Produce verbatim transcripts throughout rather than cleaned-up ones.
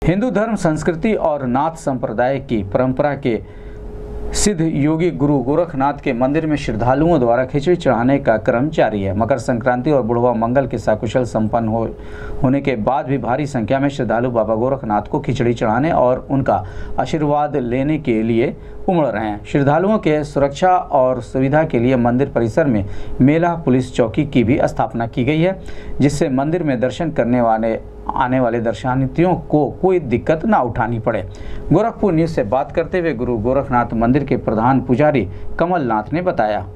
हिंदू धर्म, संस्कृति और नाथ संप्रदाय की परंपरा के सिद्ध योगी गुरु गोरखनाथ के मंदिर में श्रद्धालुओं द्वारा खिचड़ी चढ़ाने का क्रम जारी है। मकर संक्रांति और बुढ़वा मंगल के सकुशल संपन्न हो होने के बाद भी भारी संख्या में श्रद्धालु बाबा गोरखनाथ को खिचड़ी चढ़ाने और उनका आशीर्वाद लेने के लिए उमड़ रहे हैं। श्रद्धालुओं के सुरक्षा और सुविधा के लिए मंदिर परिसर में मेला पुलिस चौकी की भी स्थापना की गई है, जिससे मंदिर में दर्शन करने वाले आने वाले दर्शनार्थियों को कोई दिक्कत ना उठानी पड़े। गोरखपुर न्यूज से बात करते हुए गुरु गोरखनाथ मंदिर के प्रधान पुजारी कमलनाथ ने बताया।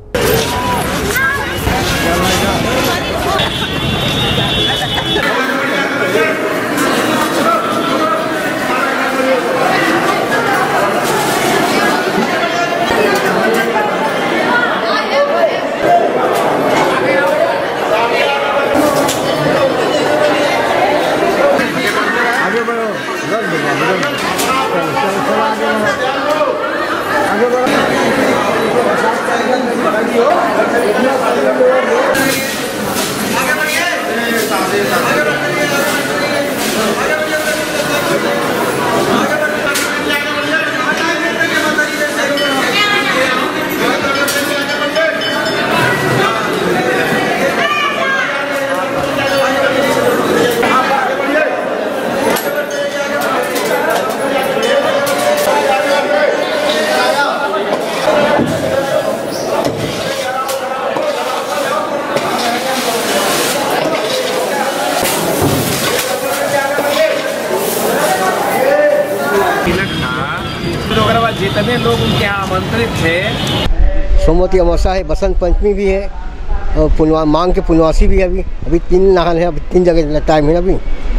जितने लोग उनके यहाँ आमंत्रित थे। सोमवती अमावस्या है, बसंत पंचमी भी है और पुनवा मांग के पुनवासी भी है। अभी अभी तीन नहान है, अभी तीन जगह टाइम है। अभी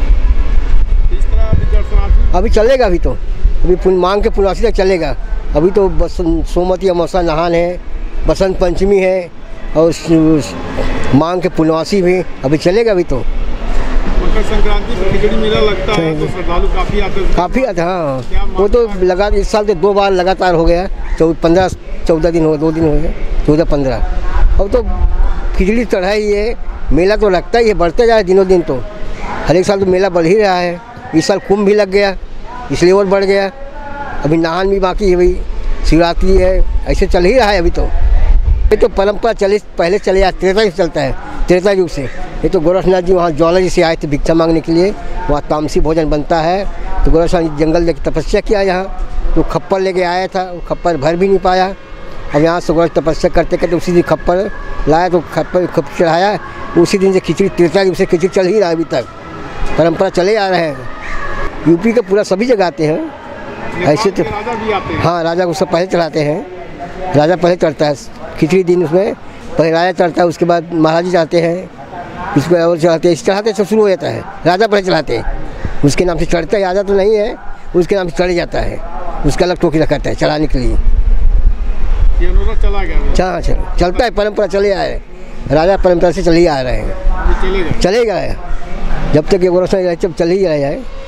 इस तरह अभी, अभी चलेगा। अभी तो अभी मांग के पुनवासी तक चलेगा। अभी तो बसंत सोमवती अमावस्या नहान है, बसंत पंचमी है और मांग के पुनवासी भी अभी चलेगा। अभी तो मकर संक्रांति पर खिचड़ी मेला लगता है तो श्रद्धालु काफ़ी आते हैं। काफ़ी आते हैं, हाँ। वो तो लगा इस साल तो दो बार लगातार हो गया। चौ पंद्रह चौदह दिन हो दो दिन हो गए, चौदह पंद्रह। अब तो खिचड़ी चढ़ाई है, मेला तो लगता ही है, बढ़ते जाए दिनों दिन। तो हर एक साल तो मेला बढ़ ही रहा है। इस साल कुंभ भी लग गया, इसलिए और बढ़ गया। अभी नहान भी बाकी है, भाई शिवरात्रि है, ऐसे चल ही रहा है। अभी तो ये तो परंपरा चले पहले चले आ त्रेता युग चलता है, त्रेता युग से। ये तो गोरखनाथ जी वहाँ ज्वाला जी से आए थे भिक्षा मांगने के लिए। वहाँ तामसी भोजन बनता है, तो गोरखनाथ जी जंगल लेके तपस्या किया यहाँ। तो खप्पर लेके आया था, वो खप्पर भर भी नहीं पाया। अब यहाँ से गोरख तपस्या करते करते उसी दिन खप्पर लाया, तो खप्पर खप्पर चढ़ाया। उसी दिन से खिचड़ी त्रेता युग से खिचड़ी चल ही रहा है। अभी तक परंपरा चले आ रहे हैं। यूपी का पूरा सभी जगह आते हैं ऐसे तो। हाँ, राजा को सब पहले चढ़ाते हैं। राजा पहले चढ़ता है खिचड़ी दिन, उसमें पहले राजा चढ़ता है, उसके बाद महाराज जी चढ़ाते हैं, इसको और चढ़ाते हैं। चढ़ाते सब शुरू हो जाता है, राजा पहले चढ़ाते हैं, उसके नाम से चढ़ता है। राजा तो नहीं है, उसके नाम से चढ़ जाता है, उसका अलग टोकरी रखा है चढ़ाने के लिए। ये चला गया, हाँ चल चलता है, परंपरा चले आ रहे हैं। राजा परंपरा से चले आ रहे हैं, चलेगा जब तक ये गोरखनाथ जब चल ही रहा है।